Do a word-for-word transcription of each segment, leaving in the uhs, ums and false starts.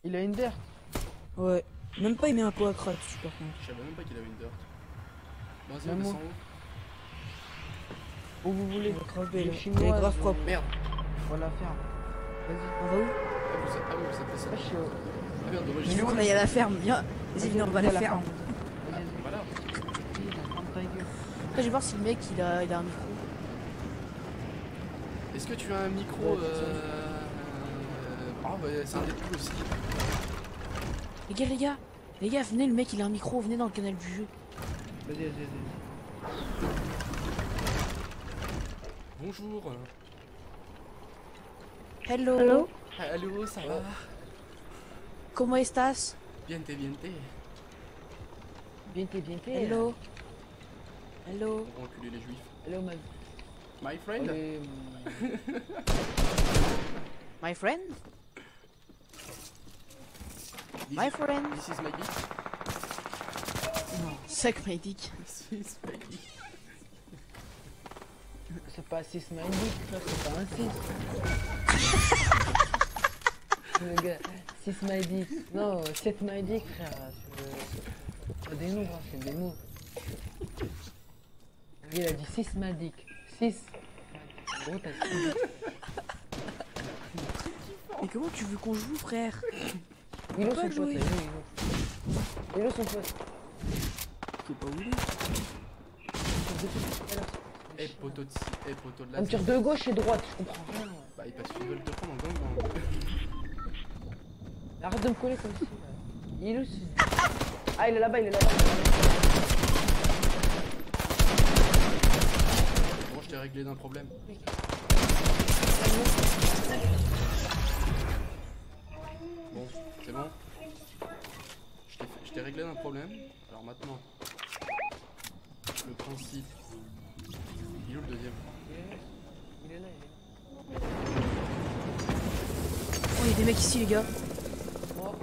Il a une dirt. Ouais. Même pas il met un pot à crack dessus par contre. Je savais même pas qu'il avait une dirt. Bon, vas-y, Même on moi. descend où? Où vous voulez. Il est grave Il est belle. chinois, Elle est grave je- propre. Merde. On va la faire. Vas-y. On va où? Ah, vous êtes, ah oui, vous êtes fait ça. Ah, je suis au- Ah merde, dommage. Il faut qu'on aille à la ferme. Viens. Vas-y, viens, on va à la ferme. Vas-y, vas-y. Voilà. Ferme ta gueule. Après, je vais voir si le mec il a, il a un micro. Est-ce que tu as un micro euh... Ah bah c'est un des plus aussi. Les gars, les gars. Les gars, venez, le mec il a un micro. Venez dans le canal du jeu. Vas-y, vas-y, vas-y. Bonjour. Hello. Hello. Ah, allô, ça va? Comment estás? Biente, biente. Viens, t'es, viens, t'es. Hello. Hello. On va enculer les juifs. Hello, man. My friend? Allez, My friend? This, My friend? this is my dick. Non. Suck my dick. This is my dick. c'est pas six my dick, ça, c'est pas un six. Le gars, six my dick. Non, sept my dick, frère. C'est pas des noms, hein, c'est des mots. Il a dit six my dick. six. En gros, t'as six dick. Mais comment tu veux qu'on joue, frère? Il est pas son pote, jouer. il est Il est son pote. C'est pas où il est. Eh poteau de ci, eh poteau de On là. me tire de gauche et droite, je comprends rien. Ouais. Bah il passe, ils veulent te prendre en gang. Arrête de me coller comme ça. Il est où ce- Ah, il est là-bas, il est là-bas. Moi je t'ai réglé d'un problème. Bon, c'est bon. Je t'ai fait- je t'ai réglé d'un problème. Alors maintenant, le principe. Il est où le deuxième? Il est là, il est là. Oh, il y a des mecs ici, les gars. Moi,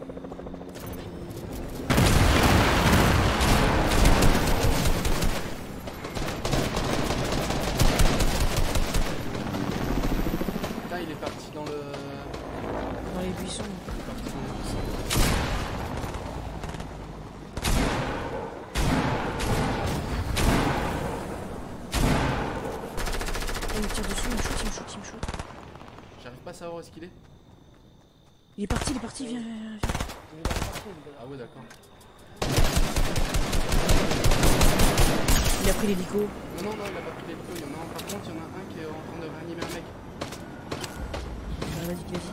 Là il est parti dans le. Dans les buissons. Il est parti dans le buisson. Oh, il me tire dessus, il me shoot, il me shoot, il me shoot. J'arrive pas à savoir où est-ce qu'il est. Il est parti, il est parti, viens, viens, viens. il est là, partout, il est là. Ah ouais d'accord. Il a pris l'hélico. Non non non il a pas pris l'hélico, il y en a un par contre, il y en a un qui est en train de réanimer un mec. Ah, vas-y, vas-y.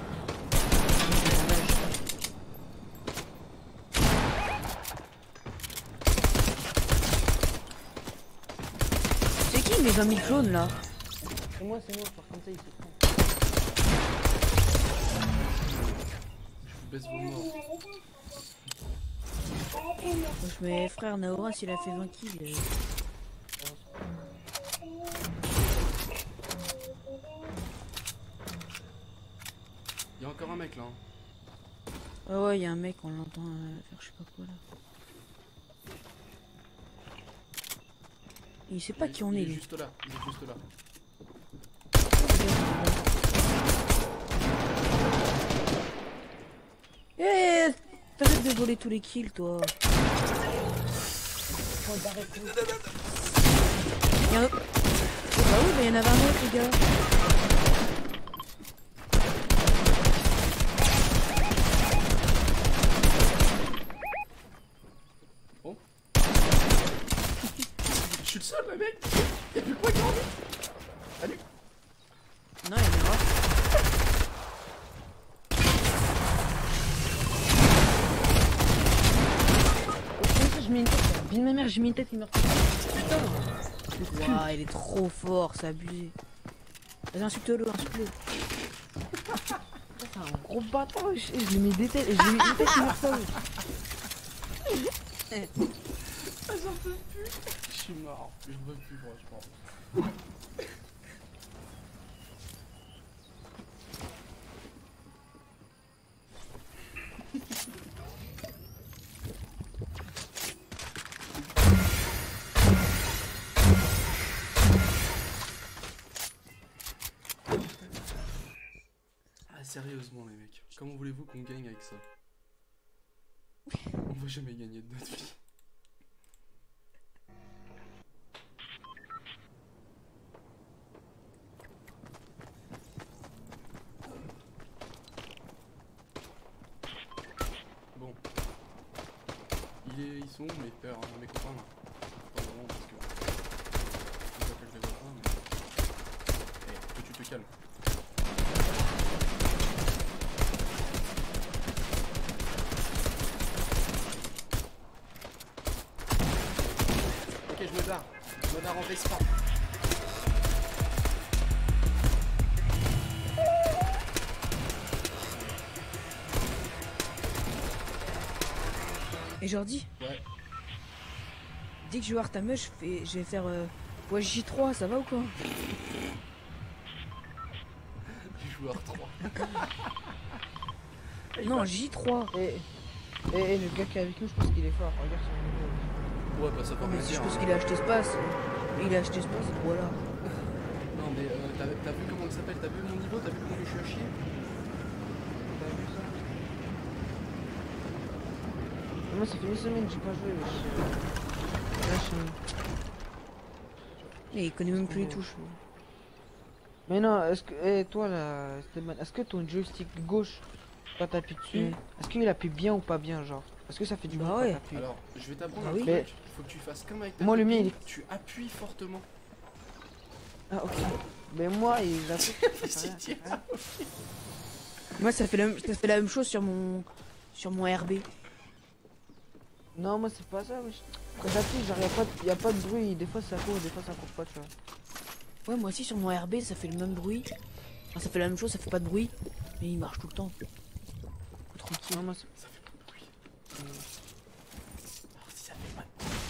C'est qui mes vingt mille clones là? C'est moi, c'est moi, par contre, ça, il se prend. Je vous baisse vos morts. Wesh, mais frère, Naoras il a fait vingt kills. euh. Il y a encore un mec là. Hein. Ah ouais, il y a un mec, on l'entend euh, faire je sais pas quoi là. Il sait pas Il- qui on il est est lui. juste là, il est juste là. Eh, t'arrêtes de voler tous les kills toi. Faut d'arrêter. Il y a un... C'est pas où, mais il y en avait un autre les gars. Oh. Je suis le seul le mec. Y'a plus que moi qui en vie. Salut. Non, il y en a un. Je mets une tête, là. Bine ma mère, j'ai mis une tête, il meurt. Putain. Waouh, il est trop fort, c'est abusé. Vas-y, insulte-le, insulte-le. C'est un gros bâtard, je, je lui mets des têtes, je lui mets une tête, il meurt pas. Ah, j'en peux plus. Je suis mort. Je veux plus franchement. Ah, sérieusement, les mecs, comment voulez-vous qu'on gagne avec ça? On va jamais gagner de notre vie. Bon. Il est, ils sont où mes pères, hein, mes copains là? Pas vraiment parce que... Je vois que je les vois pas, mais... Eh, toi tu te calmes. Ok, je me barre. Je me barre en Vespa. Et Jordi, Ouais. dès que je vais voir ta meuf, je, fais, je vais faire euh, ouais, J trois, ça va ou quoi? Joueur trois. Non, J trois. Et, et, et le gars qui est avec nous, je pense qu'il est fort. Regarde son niveau. Ouais, bah ça fait Mais si je plaisir. pense Hein. qu'il a acheté Space. Il a acheté Space, voilà. Non, mais euh, t'as t'as vu comment il s'appelle? T'as vu mon niveau? T'as vu comment je suis à chier? T'as vu ça? Moi, ça fait une semaine que j'ai pas joué, wesh. Là, je suis- Et il connaît même plus les touches. Mais non, est-ce que. Eh, toi là, Stéban, est-ce que ton joystick gauche, quand t'appuies dessus, Mm. est-ce qu'il appuie bien ou pas bien, genre? Est-ce que ça fait du Bah bruit quand ouais. t'appuies? Alors, je vais t'apprendre Ah un oui. truc. Mais- Faut que tu fasses comme avec ta Moi, le mien, copine, il est- tu appuies fortement. Ah, ok. Mais moi, il j'appuie. ça fait rien, Si, ça fait rien. Moi, ça fait, la, ça fait la même chose sur mon, sur mon R B. Non, moi, c'est pas ça, wesh. Quand j'appuie, genre, y'a pas, de- y a pas de bruit. Des fois, ça court, des fois, ça court pas, tu vois. Ouais, moi aussi sur mon R B, ça fait le même bruit. Enfin, ça fait la même chose, ça fait pas de bruit. Mais il marche tout le temps. Tranquille. Non, moi, c'est. Ça fait pas de bruit. Alors, si ça fait pas de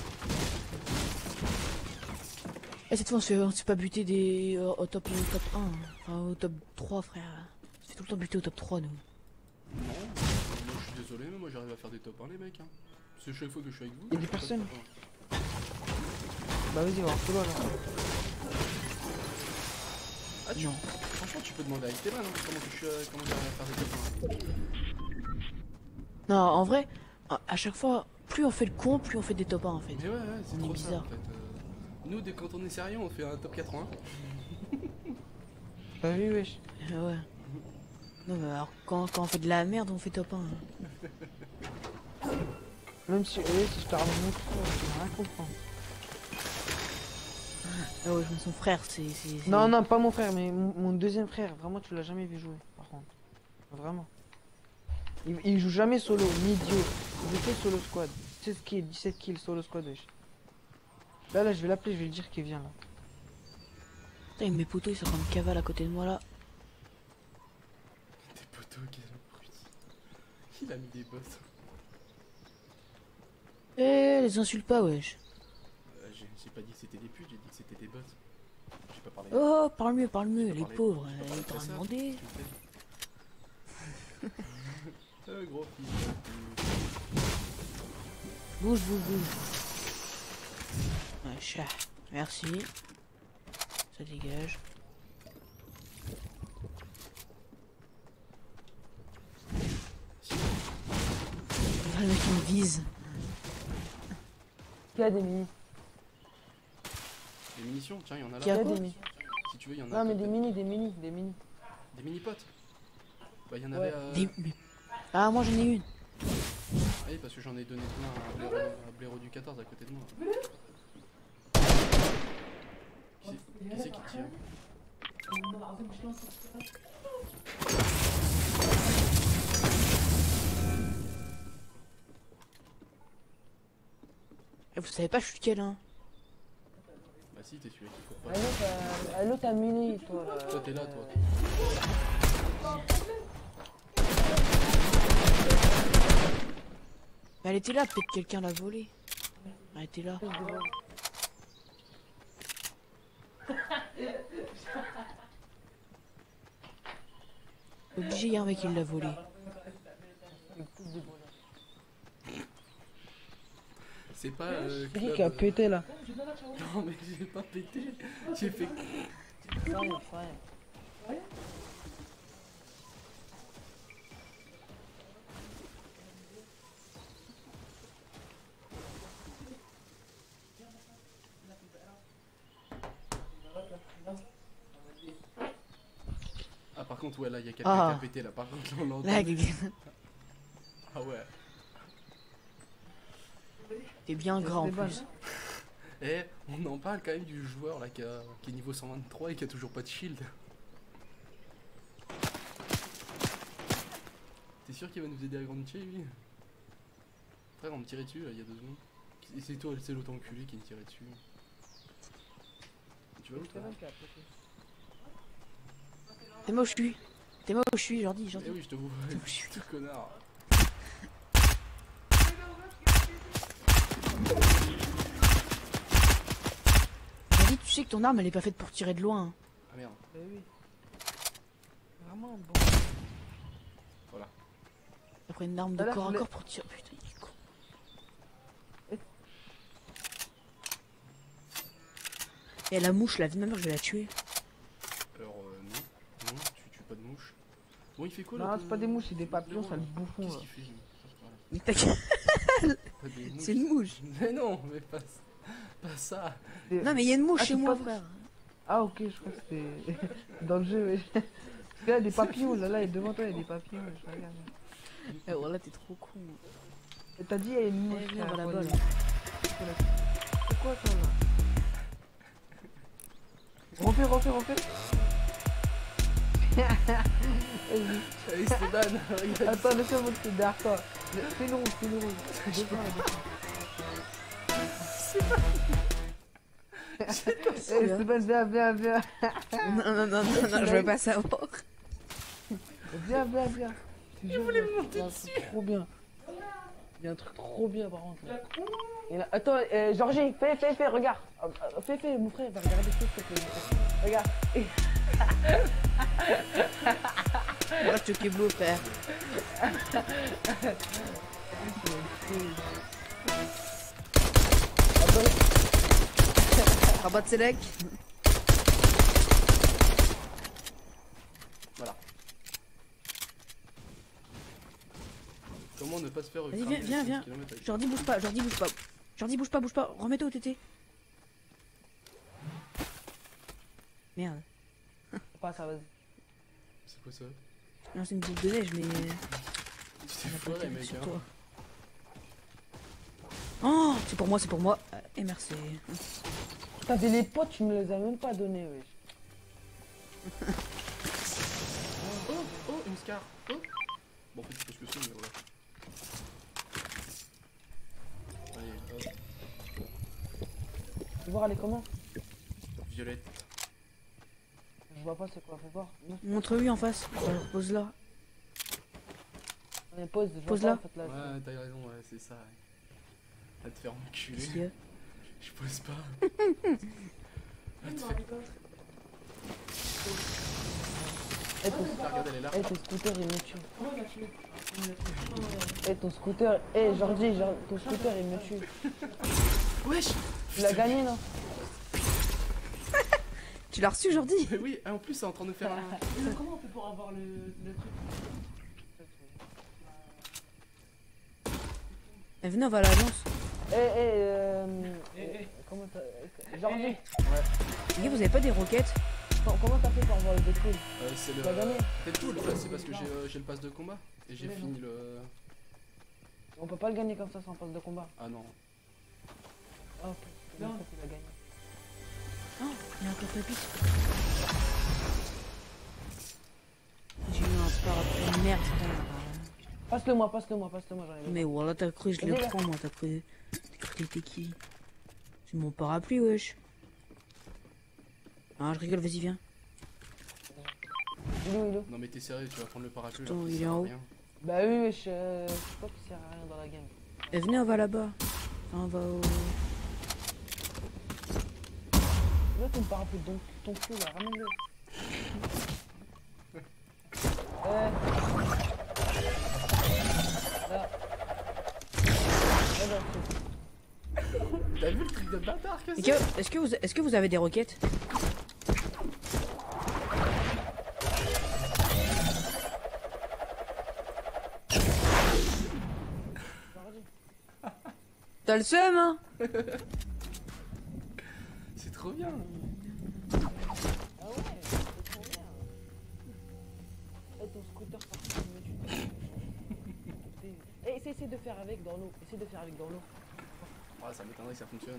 Et cette fois, on se fait, on se fait pas buter des, euh, au top, au top un. Hein. Enfin, au top trois, frère. On se fait tout le temps buter au top trois, nous. Non, euh, moi je suis désolé, mais moi j'arrive à faire des top un, les mecs. Hein. C'est chaque fois que je suis avec vous. Y a des je fais pas de personnes. top un. Bah, vas-y, on va en solo alors. Ah, tu... Non. Franchement, tu peux demander à Esteban hein, comment, que je suis, euh, comment j'arrive à faire des top un. Non, en vrai, à à chaque fois, plus on fait le con, plus on fait des top un, en fait. Mais ouais, ouais, c'est On est trop ça bizarre. en fait. Euh, Nous, dès quand on est sérieux, on fait un top quatre-vingts. T'as vu, wesh? Euh, ouais. Non, mais alors, quand, quand on fait de la merde, on fait top un. Hein. Même si, eh, si je te ramène mon frère, tu vas rien comprendre. Ah ouais, je me son frère, c'est... c'est- c'est- Non, non, pas mon frère, mais mon, mon deuxième frère. Vraiment, tu l'as jamais vu jouer, par contre. Vraiment. Il, il joue jamais solo, ni duo. Il fait solo squad. dix-sept kills, dix-sept kills solo squad, wesh. Là, là, je vais l'appeler, je vais lui dire qu'il vient là. Putain, mes potos, ils sont comme cavale à côté de moi, là. Des poteaux, quel abruti. Il a mis des bottes. Eh, les insulte pas, wesh. Euh, j'ai j'ai pas dit que c'était des putes, j'ai dit que c'était des bottes. J'ai pas parlé. Oh, parle mieux, parle mieux, J'ai pas les parlé- pauvres, j'ai pas euh, parlé ils t'ont de rien ça, demandé. tu me fais. Euh, gros fils. de pute. Bouge, bouge, bouge. Ouais, chat. Merci. Ça dégage. Ah, le mec il me vise. Qui a des mini? Des munitions, tiens, il y en a Qui a Qui là. a quoi des mini? Si tu veux, il y en a. Non, mais peut-être. des mini, des mini, des mini. Des mini-potes. Bah, il y en Ouais. avait. Euh... Des- mais- Ah, moi j'en ai une. Ah oui, parce que j'en ai donné plein à Blaireau, à Blaireau du quatorze à côté de moi. Qui c'est qui, c'est qui tire? Eh, vous savez pas, je suis quel, hein. Bah, si, t'es celui qui court pas. Allô, t'as- Allô, t'as mini, toi là. Toi, t'es là, toi. Mais elle était là, peut-être quelqu'un l'a volée. Elle était là. Obligé, il y a un mec qui l'a volée. C'est pas. Euh, C'est qui club, qui a euh, pété là? Non, mais j'ai pas pété. J'ai fait. contre, ouais, là, il y a quelqu'un Ah. qui a pété, là, par contre, on l'entend. Là, quelqu'un- Ah ouais. t'es bien C'est gras en des balles. plus. Eh, on en parle quand même du joueur, là, qui, a... qui est niveau cent vingt-trois et qui a toujours pas de shield. T'es sûr qu'il va nous aider à grandir, lui? Frère, on me tirait dessus, là, il y a deux secondes. Et c'est toi, c'est l'autre enculé qui me tirait dessus. Tu vas où, toi? T'es moi où je suis. T'es moi où je suis, Jordi, Eh Jordi. oui, je te vois, T'es moi où je suis. tout connard. Jordi, tu sais que ton arme elle est pas faite pour tirer de loin. Hein. Ah merde, Bah oui. Vraiment bon. voilà. T'as pris une arme de Ah là, corps je à voulais- corps pour tirer. Putain, il est con. Et la mouche, la vie de ma mère, je vais la tuer. Alors, euh, non, non, tu tues pas de mouche. Bon, il fait quoi, là? Non, ton- c'est pas des mouches, c'est des ton papillons, zéro, ça le là bouffon. Qu'est-ce là. qu'il fait, lui? Voilà. Mais t'as- Pas des mouches. C'est une mouche. Mais non, mais pas, pas ça. C'est- Non, mais il y a une mouche Ah, chez c'est moi, pas- frère. Ah ok, je crois que c'était dans le jeu. Ouais. Parce que là, des papillons, là, là, et devant toi, il y a des papillons. ouais, Je regarde. Eh, voilà, t'es trop con. Et t'as dit, il y a une mouche. Eh, viens, là, va quoi, là-bas, il- là. C'est quoi ça là? Refais, refais, refais. Vas-y. Allez, Stéban, regarde. Attends, laisse-moi monter derrière toi. Le- Fais une rouge, fais une rouge. Descends, là, descends. Eh, Stéban, viens, viens, viens. Non, non, non, non, non, je veux pas savoir. Viens, viens, viens. Je voulais me monter dessus. Trop bien. Il y a un truc trop bien par contre. Là. Et là- attends, euh, Georgie, fais, fais, fais, regarde. Euh, euh, Fais, fais, mon frère, va regarder ce que je fais. Regarde. Et- Moi, je te keblo, frère. Rabat de Selec. Voilà. Comment ne pas se faire Vas-y, cramer viens, viens, les viens. kilomètres avec- Jordi, bouge pas, Jordi, bouge pas. Jordi, bouge pas, bouge pas. Remets-toi au T T. Merde. Pas ça, vas-y. C'est quoi ça? Non, c'est une boule de neige, mais. Tu t'es on a pas foiré, tapé mec. sur Hein. toi. Oh, c'est pour moi, c'est pour moi. Euh, Et merci. T'avais les potes, tu me les as même pas donnés, wesh. Oh, oh, une scar. Oh. Bon, en fait, c'est pas ce que c'est, mais voilà. Allez, hop. Tu veux voir, elle est comment? Violette. Je vois pas c'est quoi, fais voir. Non, Montre-lui en face. Alors, pose là. mais pose, je vois Pose pas, là. en fait, là. Ouais, t'as raison, ouais, c'est ça. Va te faire enculer. Qu'est-ce qu'il y a? Je pose pas. Va te faire. Eh, ton... Ah, regarde, elle est là. eh, ton scooter, il me tue. Eh, ton scooter, eh, Jordi, Jordi, ton scooter, il me tue. Wesh. Tu l'as gagné, non? Tu l'as reçu, Jordi? Mais oui, ah, en plus, c'est en train de faire un. Comment on fait pour avoir le, le truc? Eh, venez, on va à l'agence. Eh, eh, euh... Comment ça... Jordi, Ouais, Les gars, vous avez pas des roquettes? com- comment t'as fait pour avoir le décool? euh, c'est le. Tu l'as gagné? C'est tout, là, c'est parce que j'ai euh, j'ai le pass de combat. Et j'ai Ouais, fini le. On peut pas le gagner comme ça sans passe de combat. Ah non. Ah, ok. Non, tu l'as gagné. Oh, il y a un café-piste. J'ai eu un parapluie de merde, putain. Passe-le moi, passe-le moi, passe-le moi, j'en ai besoin. Mais voilà, t'as cru, je le Vas-y, prends, moi, t'as cru. T'as cru que t'étais qui? C'est mon parapluie, wesh. Ah, je rigole, vas-y, viens. Il est où, il est où? Non, mais t'es sérieux, tu vas prendre le parapluie. Putain, alors qu'il il est sert à en haut. rien. Bah oui, mais je, euh, je sais pas qu'il sert à rien dans la game. Eh, venez, on va là-bas. Enfin, on va au. Là, ton parapluie, ton, ton cul, là, ramène-le. Euh... Là. Là, là, T'as vu le truc de bâtard que Les c'est? gars, est-ce que vous, est-ce que vous avez des roquettes? T'as le seum, hein? C'est trop bien. Ah ouais, c'est trop bien. ton scooter par contre, mais tu- Eh, essaye, essaye de faire avec dans l'eau. Essaye de faire avec dans l'eau. Ouais, ça m'étonnerait que ça fonctionne.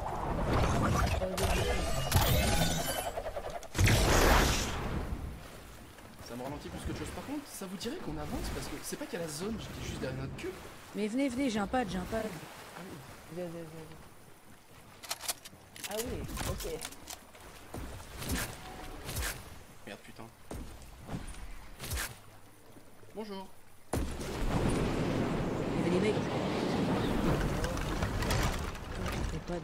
Ça me ralentit plus que chose. Par contre, ça vous dirait qu'on avance parce que c'est pas qu'il y a la zone, j'étais juste derrière notre cube. Mais venez, venez, j'ai un pad, j'ai un pad. Viens, viens, viens, viens. Ah oui, ok. Merde, putain. Bonjour. Il y avait des mecs. Les pads.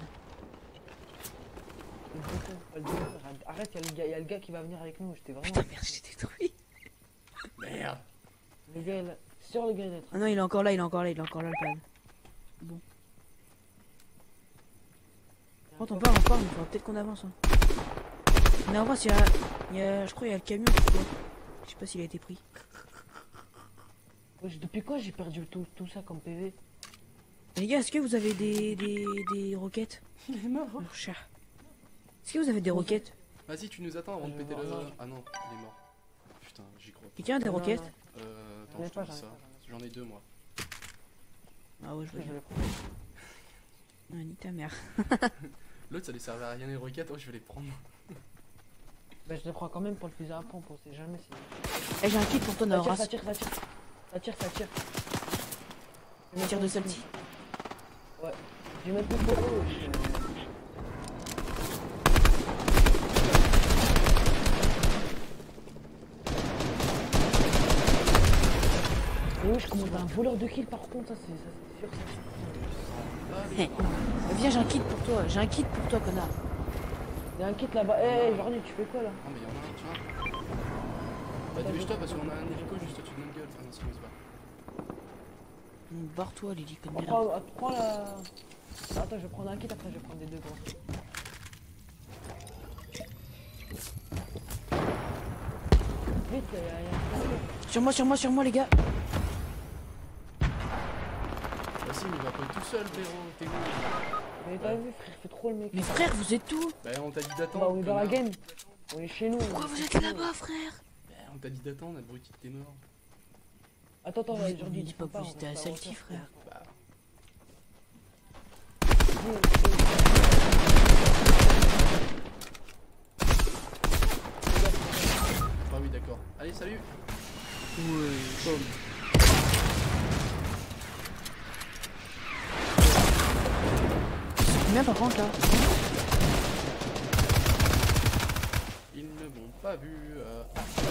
Arrête, il y, a le gars- y a le gars qui va venir avec nous. J'étais vraiment. Putain, merde, j'ai détruit. Merde. Le gars, il a- sur le gars, il est Ah non, il est encore là, il est encore là, il est encore là le pad. Bon. Quand on part, on part, il faudra peut-être qu'on avance. Hein. Mais avance, il y a, il y a. Je crois il y a le camion. Je sais pas s'il a été pris. Wesh, depuis quand j'ai perdu tout, tout ça comme P V? Les gars, est-ce que vous avez des, des, des roquettes? Il est mort. Oh, cher. Est-ce que vous avez des roquettes? Vas-y, tu nous attends avant de Je péter vais la voir. zone. Ah non, il est mort. Putain, j'y crois. Quelqu'un a des Non, roquettes? non. Euh, J'en ai attends, pas, je te dis j'en ai ça. pas, j'en ai J'en ai deux, moi. Ah ouais, je pas. veux Je bien. vais les prendre. Ah, ni ta mère. L'autre, ça lui servait à rien les roquettes. Oh, je vais les prendre. Bah, je les prends quand même pour le fusil à pompe, on sait jamais si. Eh, j'ai un kit pour toi, Ça tire, Nora. ça tire, ça tire. Ça tire, ça tire. On tire de celle-ci. Ouais. Je vais mettre le photo. wesh. Et oui, je commande un voleur de kill par contre, ça c'est ça, c'est sûr. Ça. Eh, viens, j'ai un kit pour toi. J'ai un kit pour toi, connard. Il y a un kit là-bas. Eh, hey, Jordi, tu fais quoi là? Non, mais il y en a un, tiens. Bah, dépêche-toi parce qu'on a un hélico juste au-dessus de notre gueule. Enfin, non, sinon il se bat. Hum, Barre-toi, Lily, conne de merde. Prends, prends la. Attends, je vais prendre un kit, après je vais prendre les deux gros. Vite, il y a, y a un Sur moi, sur moi, sur moi, les gars. Vas-y, mais il va pas tout seul, Véro. T'es où? Mais t'as vu, frère, fais trop le mec. Mais frère, vous êtes où? Bah, on t'a dit Bah, d'attendre. on est dans la connard. game. On est chez nous. Pourquoi vous êtes là-bas, frère? Bah, on t'a dit d'attendre, abruti, t'es mort. Attends, attends, Vous- Jordi, me dis pas que vous on étiez à reste Salty, hauteur. frère. Bah, bah oui, d'accord. Allez, salut. Ouais. Boum. Combien par contre là? Ils ne m'ont pas vu. Euh...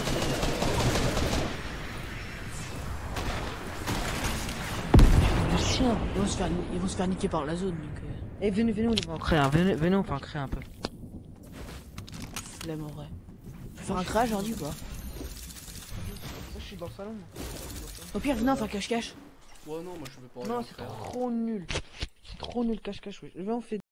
Le chien. Ils vont se faire, ils vont se faire niquer par la zone, donc. Euh, Eh, venez, venez, on va en créer un. Venez, venez, on va en créer un peu. flemme en vrai. Je peux faire un crash aujourd'hui ou pas? Moi, je suis dans le salon. moi. Au pire, venez, on fait un cache-cache. Ouais, non, moi je veux pas. Non, rien c'est faire. trop nul. C'est trop nul, cache-cache, wesh. Viens, on fait